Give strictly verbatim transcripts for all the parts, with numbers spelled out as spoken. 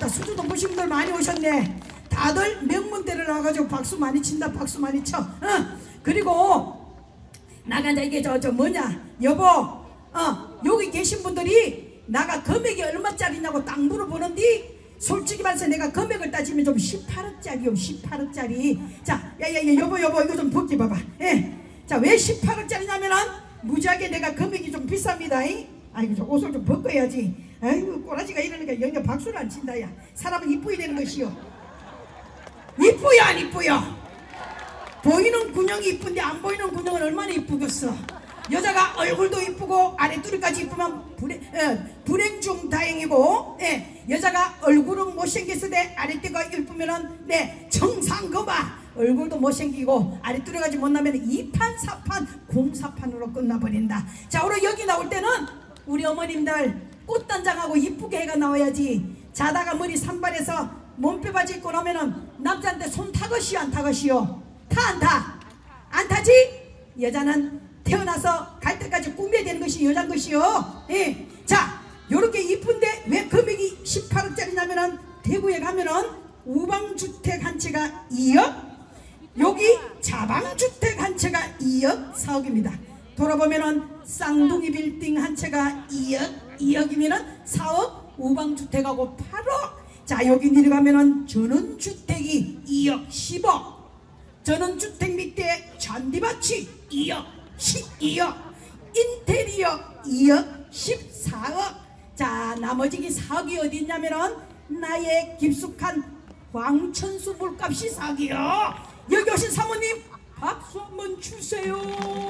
자, 수주도 보신 분들 많이 오셨네. 다들 명문대를 나와가지고 박수 많이 친다. 박수 많이 쳐. 어. 그리고 나가 이게 저 저 뭐냐 여보, 어 여기 계신 분들이 나가 금액이 얼마짜리냐고 딱 물어보는데 솔직히 말해서 내가 금액을 따지면 좀 십팔억짜리요. 십팔억짜리. 자, 야야야 여보 여보 이거 좀 벗기 봐봐. 예. 자, 왜 십팔억짜리냐면은 무지하게 내가 금액이 좀 비쌉니다. 이? 아이고 저 옷을 좀 벗겨야지. 아이고 꼬라지가 이러니까 영영 박수를 안 친다. 야, 사람은 이쁘게 되는 것이요. 이쁘요 안 이쁘요? 보이는 군형이 이쁜데 안 보이는 군형은 얼마나 이쁘겠어. 여자가 얼굴도 이쁘고 아래뚜리까지 이쁘면 불행, 어, 불행 중 다행이고, 예, 여자가 얼굴은 못생겼을 때 아래뚜리가 이쁘면은 네 정상거마. 얼굴도 못생기고 아래뚜리까지 못나면 이판 사판 공사판으로 끝나버린다. 자, 오늘 여기 나올 때는 우리 어머님들 꽃단장하고 이쁘게 해가 나와야지. 자다가 머리 산발해서 몸빼바지 입고 나면은 남자한테 손 타것이요 안 타것이요? 타 안 타? 안 타지? 여자는 태어나서 갈 때까지 꾸며야 되는 것이 여자인 것이요. 예. 자, 요렇게 이쁜데 왜 금액이 십팔억짜리냐면은 대구에 가면은 우방주택 한 채가 이억, 여기 자방주택 한 채가 이억 사억입니다. 돌아보면은 쌍둥이 빌딩 한 채가 이억, 이억이면은 사억, 우방주택하고 팔억. 자, 여기 내려가면은 전원주택이 이억 십억, 전원주택 밑에 잔디밭이 이억 십이억, 인테리어 이억 십사억. 자, 나머지 사억이 어디 있냐면은 나의 깊숙한 광천수 물값이 사억이요. 여기 오신 사모님 박수 한번 주세요.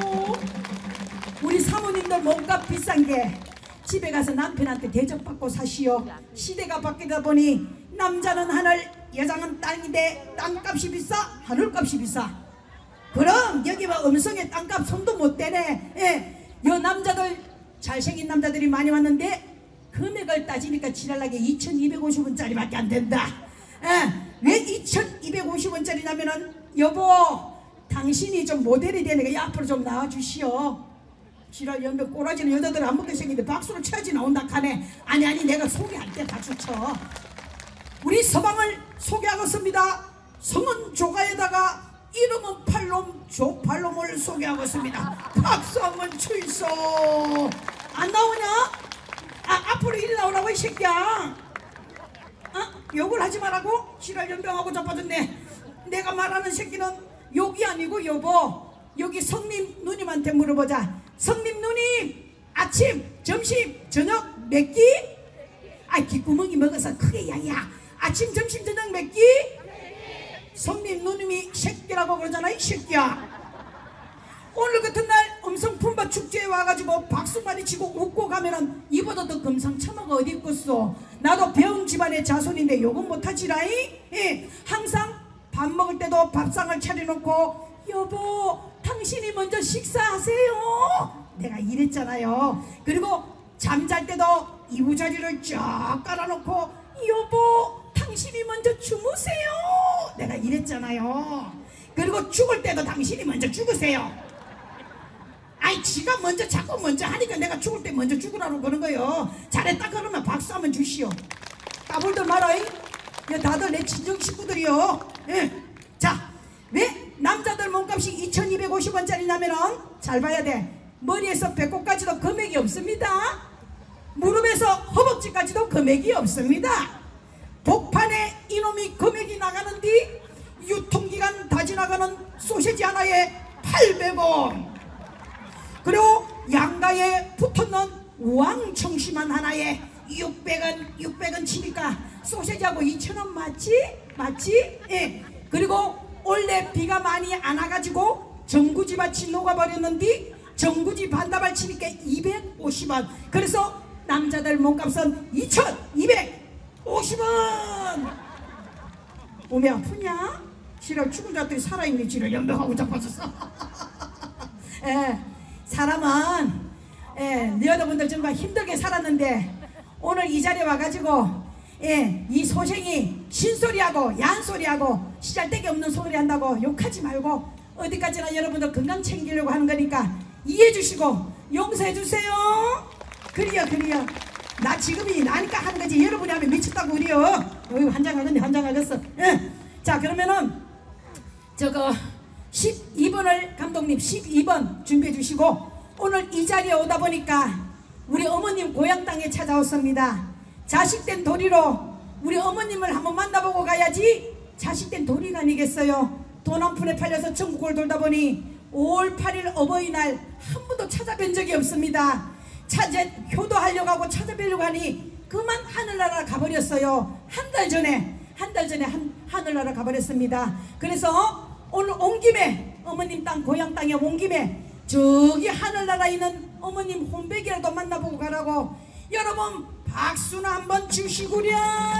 우리 사모님들 몸값 비싼게 집에 가서 남편한테 대접받고 사시오. 시대가 바뀌다 보니 남자는 하늘, 여자는 땅인데 땅값이 비싸, 하늘값이 비싸. 그럼 여기 뭐 음성에 땅값 손도 못 대네. 예. 요 남자들 잘생긴 남자들이 많이 왔는데 금액을 따지니까 지랄나게 이천이백오십 원짜리 밖에 안 된다. 예. 왜 이천이백오십 원짜리냐면은 여보 당신이 좀 모델이 되니까 앞으로 좀 나와주시오. 지랄 연병 꼬라지는 여자들 안 먹게 생긴데 박수를 쳐야지 나온다 카네. 아니 아니 내가 소개할 때 박수 쳐. 우리 서방을 소개하겠습니다. 성은 조가에다가 이름은 팔놈 조팔놈을 소개하겠습니다. 박수 한번 쳐있어. 안 나오냐? 아, 앞으로 이리 나오라고 이 새끼야. 어? 욕을 하지 말라고? 지랄 연병하고 자빠졌네. 내가 말하는 새끼는 욕이 아니고 여보, 여기 성님 누님한테 물어보자. 성님 누님 아침 점심 저녁 몇 끼? 아, 귓구멍이 먹어서 크게 야야. 아침 점심 저녁 몇 끼? 성님 누님이 새끼라고 그러잖아 이 새끼야. 오늘 같은 날 음성 품바 축제에 와가지고 박수 많이 치고 웃고 가면은 이보다 더 금상첨화가 어디 있겠어. 나도 배운 집안의 자손인데 욕은 못하지라이. 예. 항상 밥 먹을 때도 밥상을 차려놓고 여보 당신이 먼저 식사하세요 내가 이랬잖아요. 그리고 잠잘 때도 이부자리를 쫙 깔아놓고 여보 당신이 먼저 주무세요 내가 이랬잖아요. 그리고 죽을 때도 당신이 먼저 죽으세요. 아이 지가 먼저 자꾸 먼저 하니까 내가 죽을 때 먼저 죽으라고 그런 거요. 잘했다 그러면 박수 한번 주시오. 까불들 말아이. 다들 내 친정 식구들이요. 예. 자, 왜 남자들 몸값이 이천이백오십 원짜리냐면은 잘 봐야 돼. 머리에서 배꼽까지도 금액이 없습니다. 무릎에서 허벅지까지도 금액이 없습니다. 복판에 이놈이 금액이 나가는데 유통기간 다 지나가는 소시지 하나에 팔백 원, 그리고 양가에 붙었는 왕청심한 하나에 육백 원, 육백 원 치니까 소시지하고 이천 원 맞지? 맞지? 예. 그리고 원래 비가 많이 안 와가지고 전구지밭이 녹아버렸는데 전구지 반다발 치니까 이백오십 원. 그래서 남자들 몸값은 이천이백오십 원. 몸이 아프냐? 지랄 죽은 자들이 살아있네. 지랄 연병하고 자빠졌어. 예, 사람은 예, 여러분들 정말 힘들게 살았는데 오늘 이 자리에 와가지고 예, 이 소생이 신소리하고 야한소리하고 시잘데기 없는 소리 한다고 욕하지 말고 어디까지나 여러분들 건강 챙기려고 하는 거니까 이해해 주시고 용서해 주세요. 그리요 그리요. 나 지금이 나니까 하는 거지 여러분이 하면 미쳤다고 그래요. 어휴 환장하겠네 환장하겠어. 예. 자 그러면은 저거 십이 번을 감독님 십이 번 준비해 주시고 오늘 이 자리에 오다 보니까 우리 어머님 고향 땅에 찾아왔습니다. 자식된 도리로 우리 어머님을 한번 만나보고 가야지 자식된 도리가 아니겠어요. 돈 한 푼에 팔려서 전국을 돌다 보니 오월 팔일 어버이날 한 번도 찾아뵌 적이 없습니다. 찾아 효도하려고 하고 찾아뵈려고 하니 그만 하늘나라 가버렸어요. 한 달 전에 한 달 전에 한, 하늘나라 가버렸습니다. 그래서 오늘 온 김에 어머님 땅 고향 땅에 온 김에 저기 하늘나라에 있는 어머님 혼백이라도 만나보고 가라고 여러분 박수나 한번 주시구려.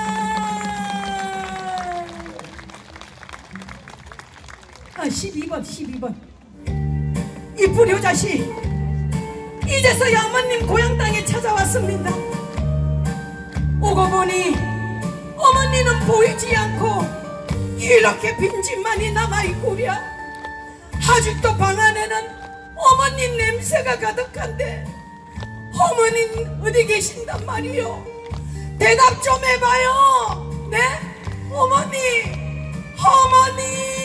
아, 십이 번 십이 번 이쁜 여자씨 이제서야 어머님 고향 땅에 찾아왔습니다. 오고 보니 어머니는 보이지 않고 이렇게 빈집만이 남아있구려. 아직도 방 안에는 어머니 냄새가 가득한데 어머님 어디 계신단 말이요. 대답 좀 해봐요. 네? 어머니 어머니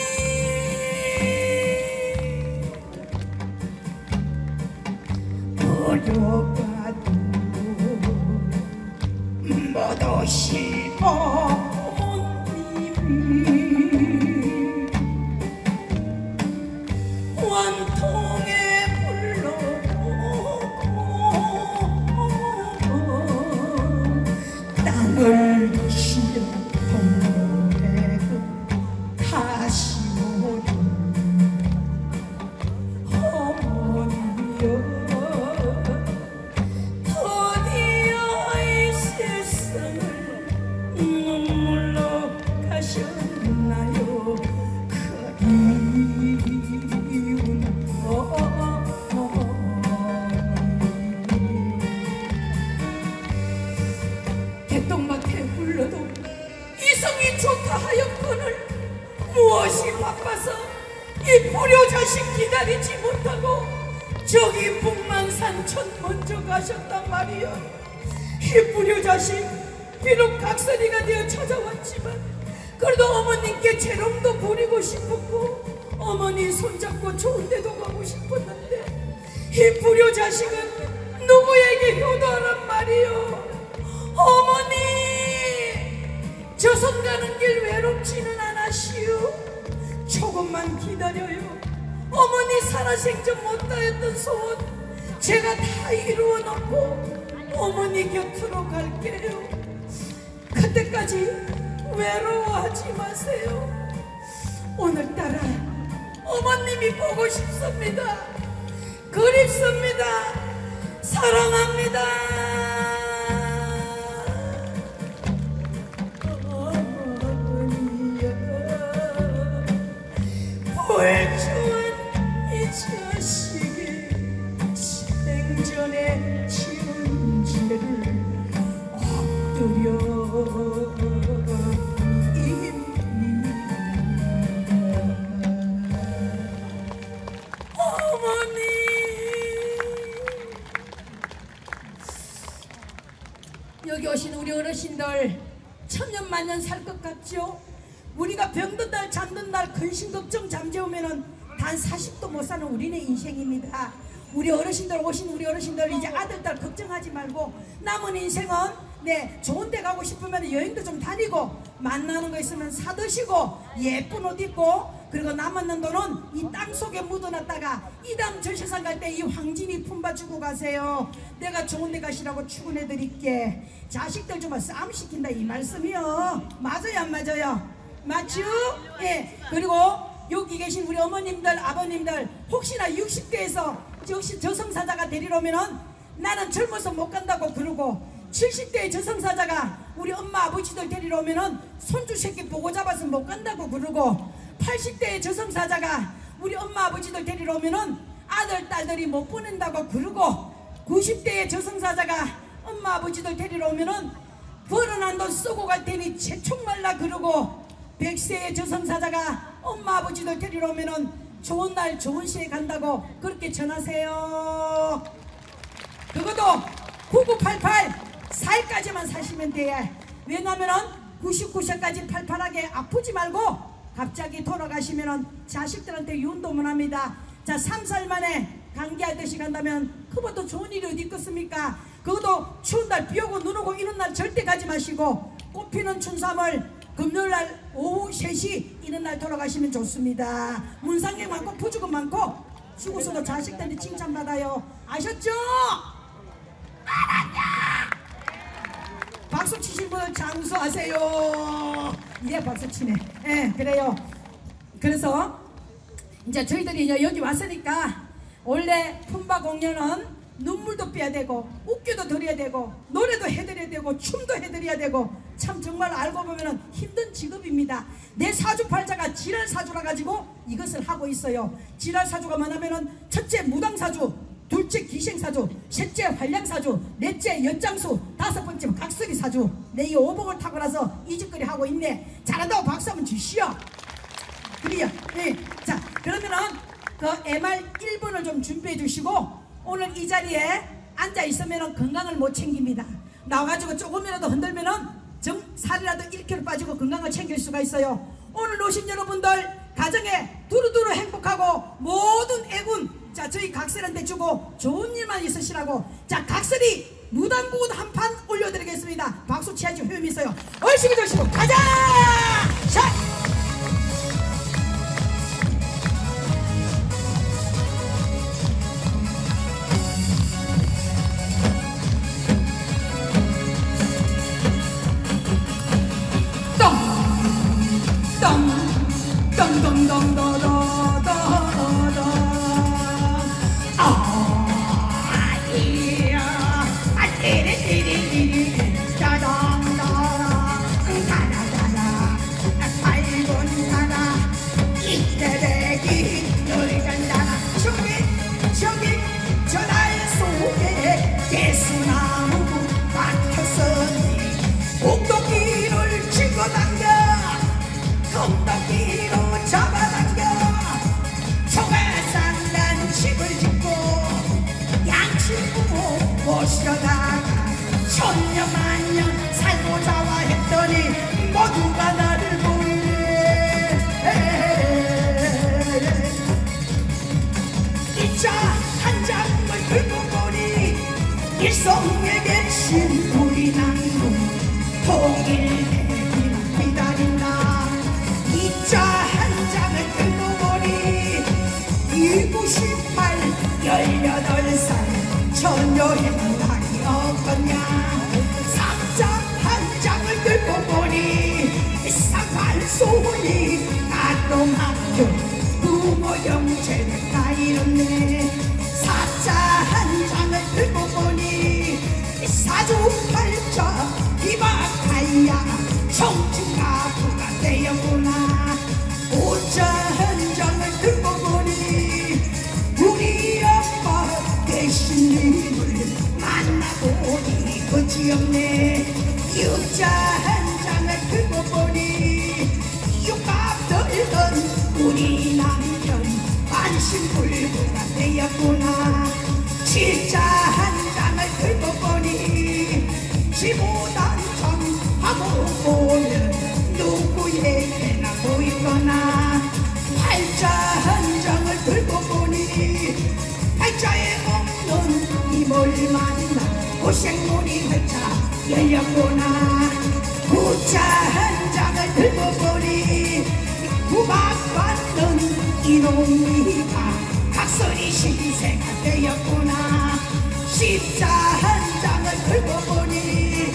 어려가도 못 오시고 원통에 불러오고 땅을 드시며 동네도 다시 오는 어머니여 드디어 이 세상을 눈물로 가셨나요. 개똥밭에 불러도 이성이 좋다 하였거늘 무엇이 바빠서 이 불효자식 기다리지 못하고 저기 북만산천 먼저 가셨단 말이여. 이 불효자식 비록 각설이가 되어 찾아왔지만 그래도 어머님께 재롱도 부리고 싶었고 어머니 손잡고 좋은 데도 가고 싶었는데 이 불효자식은 누구에게 효도하란 말이요. 어머니 저선 가는 길 외롭지는 않으시오. 조금만 기다려요. 어머니 살아생전 못다했던 소원 제가 다 이루어 놓고 어머니 곁으로 갈게요. 그때까지 외로워하지 마세요. 오늘따라 어머님이 보고 싶습니다. 그립습니다. 사랑합니다. 불주한 이 자식의 생전에 지은 죄를 엎드려 어머니 여기 오신 우리 어르신들 천년만년 살 것 같죠? 우리가 병든 날 잠든 날 근심 걱정 잠재우면은 단 사십도 못 사는 우리네 인생입니다. 우리 어르신들 오신 우리 어르신들 이제 아들 딸 걱정하지 말고 남은 인생은 네 좋은 데 가고 싶으면 여행도 좀 다니고 만나는 거 있으면 사드시고 예쁜 옷 입고 그리고 남았는 돈은 이 땅속에 묻어놨다가 이다음 절세상 갈 때 이 황진이 품바주고 가세요. 내가 좋은 데 가시라고 추근해 드릴게. 자식들 좀 싸움 시킨다 이 말씀이요. 맞아요 안 맞아요? 맞죠? 예. 그리고 여기 계신 우리 어머님들 아버님들 혹시나 육십 대에서 역시 저승사자가 데리러 오면은 나는 젊어서 못 간다고 그러고 칠십 대의 저승사자가 우리 엄마 아버지들 데리러 오면은 손주 새끼 보고 잡아서 못 간다고 그러고 팔십 대의 저승사자가 우리 엄마 아버지들 데리러 오면은 아들 딸들이 못 보낸다고 그러고 구십 대의 저승사자가 엄마 아버지들 데리러 오면은 벌어난 돈 쓰고 갈 테니 재촉 말라 그러고 백 세의 저승사자가 엄마 아버지들 데리러 오면은 좋은 날 좋은 시에 간다고 그렇게 전하세요. 그것도 구구팔팔 살까지만 사시면 돼. 왜냐면은 구십구 세까지 팔팔하게 아프지 말고 갑자기 돌아가시면은 자식들한테 윤도문 합니다. 자, 삼 살 만에 감기하듯이 간다면 그보다 좋은 일이 어디 있겠습니까? 그것도 추운 날 비 오고 눈 오고 이런 날 절대 가지 마시고 꽃피는 춘삼월 금요일날 오후 세 시 이런 날 돌아가시면 좋습니다. 문상객 많고 부주금 많고 죽어서도 자식들한테 칭찬받아요. 아셨죠? 알았냐? 박수 치신 분들 장수하세요. 예, 박수 치네. 예, 그래요. 그래서 이제 저희들이 이제 여기 왔으니까 원래 품바 공연은 눈물도 빼야 되고 웃겨도 드려야 되고 노래도 해드려야 되고 춤도 해드려야 되고 참 정말 알고 보면 힘든 직업입니다. 내 사주팔자가 지랄사주라 가지고 이것을 하고 있어요. 지랄사주가 뭐냐면은 첫째 무당사주, 둘째 기생사주, 셋째 활량사주, 넷째 엿장수, 다섯 번째 각설이사주. 내 이 오복을 타고 나서 이 짓거리 하고 있네. 잘한다고 박수 한번 주시오. 그래요. 네. 자, 그러면은 그 엠알 일 분을 좀 준비해 주시고 오늘 이 자리에 앉아 있으면 건강을 못 챙깁니다. 나와가지고 조금이라도 흔들면은 정 살이라도 일 킬로그램 빠지고 건강을 챙길 수가 있어요. 오늘 오신 여러분들 가정에 두루두루 행복하고 모든 애군 자 저희 각설한테 주고 좋은 일만 있으시라고. 자, 각설이 무당국은 한 판 올려드리겠습니다. 박수 치야지 효용이 있어요. 얼씨구 절씨구 가자! 샷! 모셔다가 천년만년 살고자와 했더니 모두가 나를 보네. 이 차 한 장을 들고 보니 일성에 계신 우리 남군 통일 대기만 기다린다. 이 차 한 장을 들고 보니 이구십팔 열여덟 살 천여의 날이 없었냐. 삼장 한 장을 들고 보니 쌍팔손이 나도 막혀 부모 영체를 다 잃었네. 사자 한 장을 들고 보니 사주팔자 이박하야 청춘가부가 되었구나. 오자 한 장을 들고 보니 우리 아빠 대신 님을 만나보니 그지없네. 유자 한 장을 들고 보니 육갑 들던 우리 남편 반신불구가 되었구나. 칠자 한 장을 들고 보니 지보단정하고 보면 누구에게나 보이거나. 팔자 한 장을 들고 보니 팔자에 없는 이몰 만나 고생문이 활짝 열렸구나. 구자 한 장을 들고 보니 구박받는 이놈이가 각설이 신세가 되었구나. 십자 한 장을 들고 보니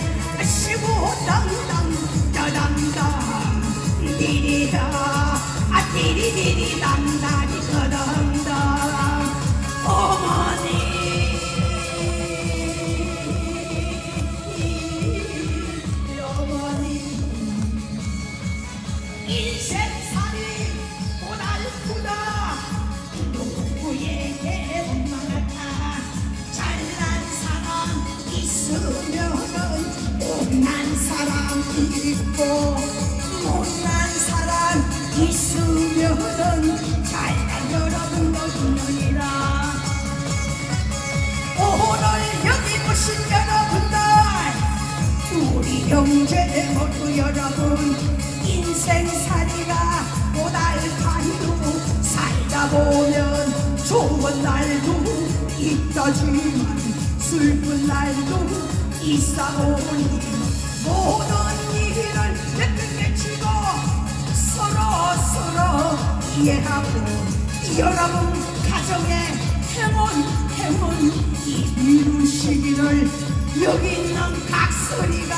시고당당 따당당 디리다 아 디리디리 당당이 따당당. 어머니 어머니 인생살이 고달프다. 누구에게 원망할까. 잘난 사람 있으면은 못난 사람 있고 못난 사람 있으면은 잘난 여러분도 있느니라. 오늘 여기 오신 여러분들 죄 모두 여러분 인생살이가 고달판도 살다 보면 좋은 날도 있다지만 슬픈 날도 있사오니 모든 일을 내팽개치고 서로 서로 이해하고 여러분 가정의 행운 행운 이루시기를 여기 있는 각설이가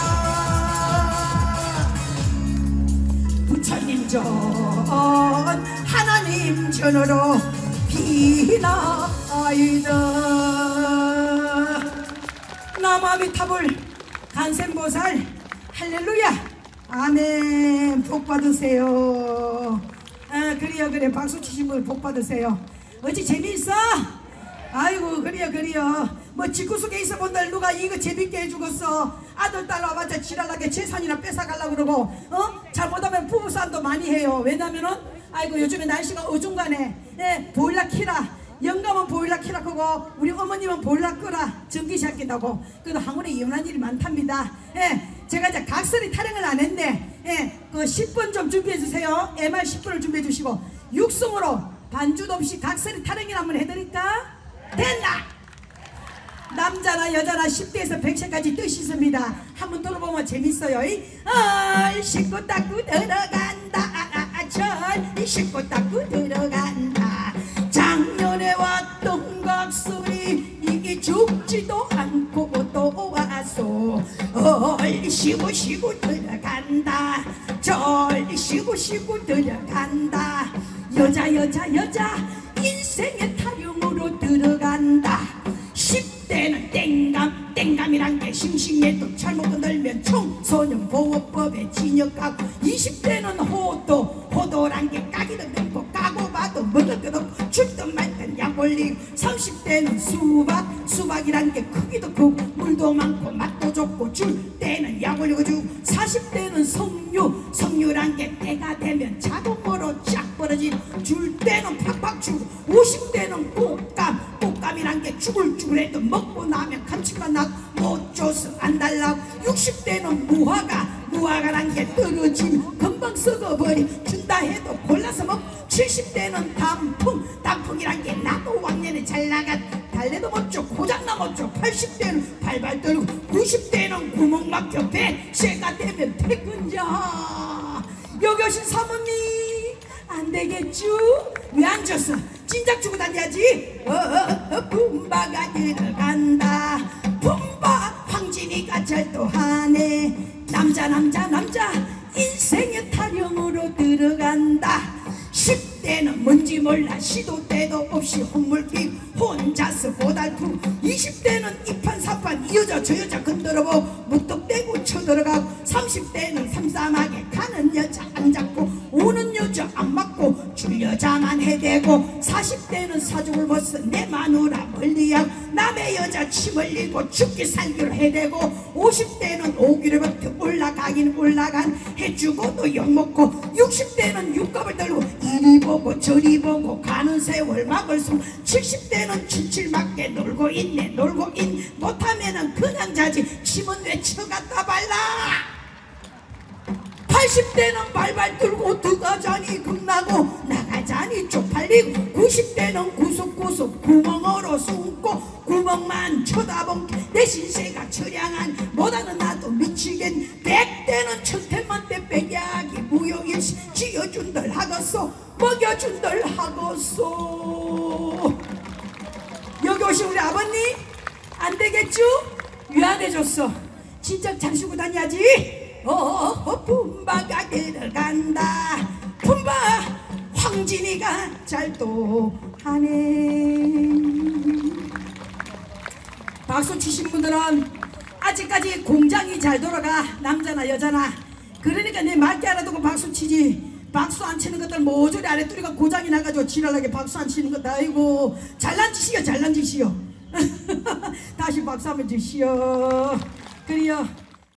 부처님 전 하나님 전으로 비나이다. 남아미타불 간센보살 할렐루야 아멘. 복 받으세요. 아, 그래요 그래 박수 치신 분 복 받으세요. 어찌 재미있어? 아이고 그래요 그래요. 뭐 집구석에 있어 본들 누가 이거 재밌게 해주겠어. 아들 딸 와봤자 지랄나게 재산이나 뺏어가려고 그러고 어? 잘못하면 부부싸움도 많이 해요. 왜냐면은 아이고 요즘에 날씨가 어중간해. 예, 보일러 키라. 영감은 보일러 키라 크고 우리 어머님은 보일러 끄라. 전기시 아낀다고. 그래도 항원에 이혼한 일이 많답니다. 예, 제가 이제 각설이 타령을 안 했네. 예, 그 십 분 좀 준비해 주세요. 엠알 십 분을 준비해 주시고 육성으로 반주도 없이 각설이 타령을 한번 해드릴까? 됐나? 남자나 여자나 십 대에서 백 세까지 뜻이 있습니다. 한번 들어보면 재밌어요. 얼 씻고 닦고 들어간다. 절 씻고 닦고 들어간다. 작년에 왔던 각설이 이게 죽지도 않고 또 와서 얼 쉬고 쉬고 들어간다. 절 쉬고 쉬고 들어간다. 여자 여자 여자 인생의 타령으로 들어간다. 십 대는 땡감 땡감이란 게 싱싱해도 잘못 건들면 청소년보호법에 징역하고 이십 대는 호도 호도란 게 까기도 맵고 까고 봐도 먹을 것 없고 줄든 말든 약 올리고 삼십 대는 수박 수박이란 게 크기도 크고 물도 많고 맛도 좋고 줄 때는 약 올리고 주고 사십 대는 석류 석류란 게 때가 되면 자동으로 쫙 벌어진 줄 때는 팍팍 주고 오십 대는 꽃감 꽃감이란 게 쭈글쭈글해도 먹고 나면 감칠맛 나고 못 줘서 안 달라고 육십 대는 무화과 무화과란 게 떨어지면 금방 썩어버리 준다 해도 골라서 먹고 칠십 대는 단풍 단풍이란 게 나도 왕년에 잘 나간 달래도 못 줘 고장나 못 줘 팔십 대는 발발 떨고 구십 대는 구멍 막혀 백세가 되면 퇴근자. 여기 오신 사모님 안 되겠죠? 왜 안 줬어? 진작 주고 다녀야지. 어, 어, 어, 품바가 들어간다. 품바 황진이가 절도하네. 남자 남자 남자 인생의 타령으로 들어간다. 십 대는 뭔지 몰라 시도 때도 없이 헛물기 혼자서 고달프고 이십 대는 이판사판 이 여자 저 여자 건드려보고 무턱대고 쳐들어가고 삼십 대는 삼삼하게 가는 여자 안 잡고 오는 여자 안 맞고 줄 여자만 해대고 사십 대는 사죽을 벗어 내 마누라 멀리하고 남의 여자 침 흘리고 죽기 살기로 해대고 오십 대는 오기를 버텨 올라가긴 올라간 해주고도 욕먹고 육십 대는 육갑을 들고 이리 보고 저리 보고 가는 세월 막을 수 칠십 대는 칠칠맞게 놀고 있네 놀고 있 못하면은 그냥 자지 침은 왜 쳐갖다 발라. 팔십 대는 발발 들고 들어가자니 겁나고 나가자니 쪽팔리고 구십 대는 구석구석 구멍으로 숨고 구멍만 쳐다본 내 신세가 처량한 못하는 나도 미치겠. 백 대는 천태만대 백약이 무용일시 지어준들 하겠소 먹여준들 하겠소. 여기 오신 우리 아버님 안 되겠죠? 유한해졌어. 진짜 잘 쉬고 다녀야지. 어, 품바가 들어간다. 품바 황진이가 잘도하네. 박수 치신 분들은 아직까지 공장이 잘 돌아가. 남자나 여자나. 그러니까 내 말대 알아두고 박수 치지. 박수 안 치는 것들 모조리 아랫도리가 고장이 나가지고 지랄하게 박수 안 치는 것도 아이고 잘난 짓이요 잘난 짓이요. 다시 박수 한번 주시오. 그래요.